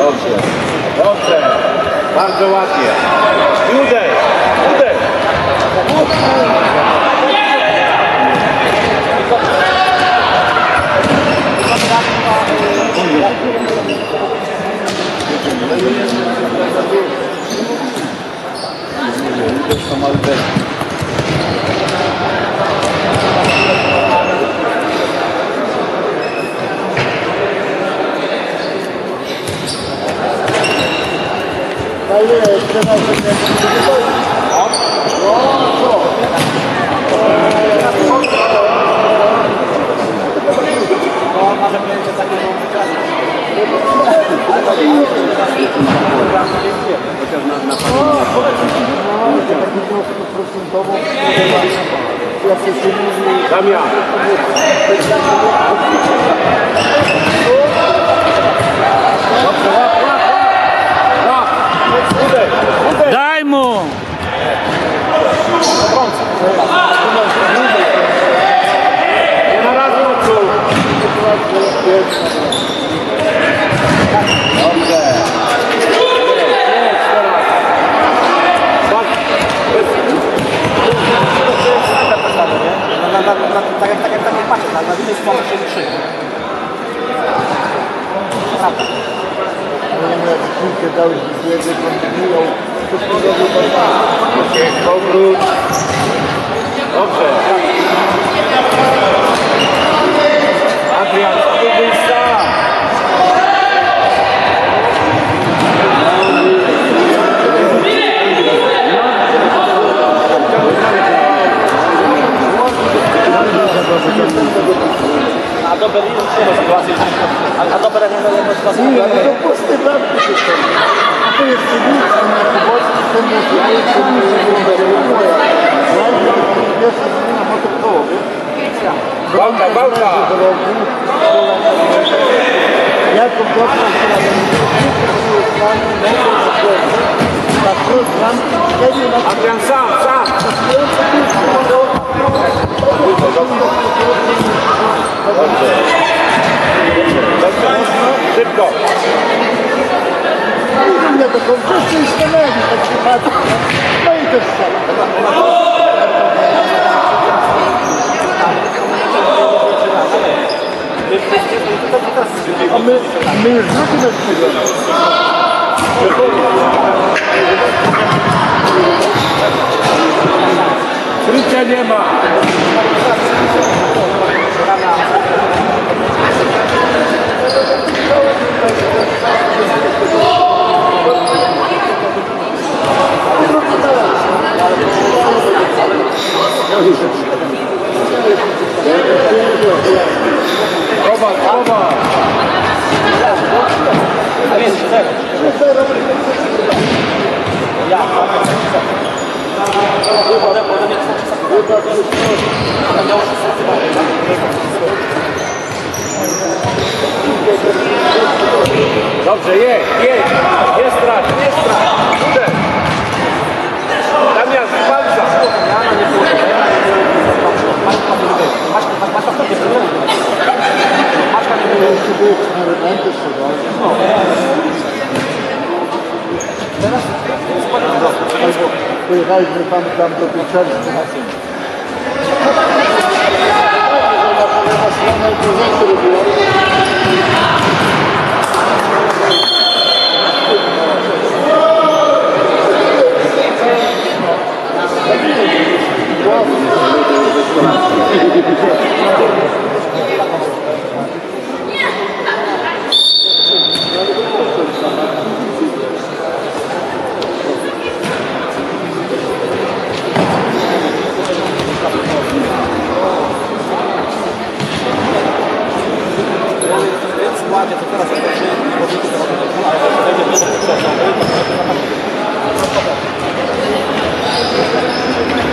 Dobrze. Dobrze. Bardzo ładnie. Uderz. Uderz. Damian. Daj mu! Nie na raz oczu. Dobrze. Tak jak patrzę, na wideo jest pomoc się 3. Prawda. Nie wiem, jak piłkę dałeś w biegę, kontynuują, to zrobił Powrót. Dobrze. Adrian, spróbuj sam. A dobre nie ma sytuacji. A dobre nie ma sytuacji. Nie, to pusty bramki się stoi. A to jest cywilny, na Polsce ten musi, a jest pierwsza zmiana po tym koło, wiesz? Bałka, bałka. Jaką dobrą, która ta plus bramki, wtedy na Adrian, sam, sam. Dobrze. Szybko. inne to wszyscy już stanęli, tak się patrzy. No i też a my już drugi mecz przegramy. Krycia nie ma. Kowal, Kowal. Dobrze, jedź, jedź. Nie strać, nie strać. Uderz. Damian, palca. Pojechaliśmy tam do tej czerwcy na tym. Ładnie, to teraz zobaczymy, ale będzie dużo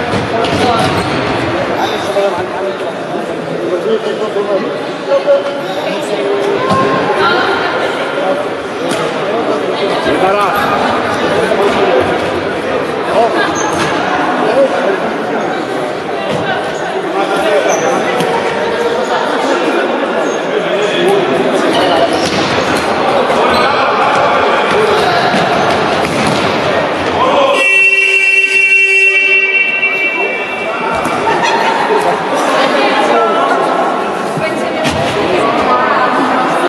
potrzebne.